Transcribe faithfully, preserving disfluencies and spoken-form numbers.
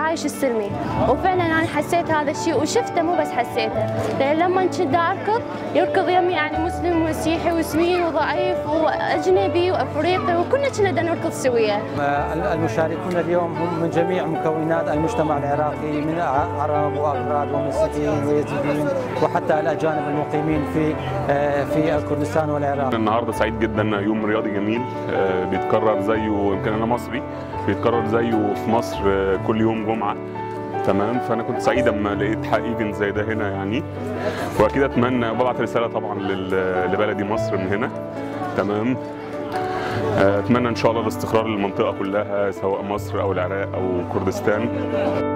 التعايش السلمي. وفعلا انا حسيت هذا الشيء وشفته، مو بس حسيته، لان لما كنت اركض يركض يمي يعني مسلم ومسيحي وسمين وضعيف واجنبي وافريقي، وكلنا كنا بدنا نركض سويا. المشاركون اليوم هم من جميع مكونات المجتمع العراقي، من عرب واكراد ومسيحيين ويزيديين وحتى الاجانب المقيمين في في كردستان والعراق. النهارده سعيد جدا، يوم رياضي جميل بيتكرر زيه، يمكن انا مصري بيتكرر زيه في مصر كل يوم جمعه. تمام، فانا كنت سعيد اما لقيت حق ايفنت زي ده هنا يعني، واكيد اتمنى ببعت رساله طبعا لبلدي مصر من هنا. تمام، اتمنى ان شاء الله الاستقرار للمنطقه كلها سواء مصر او العراق او كردستان.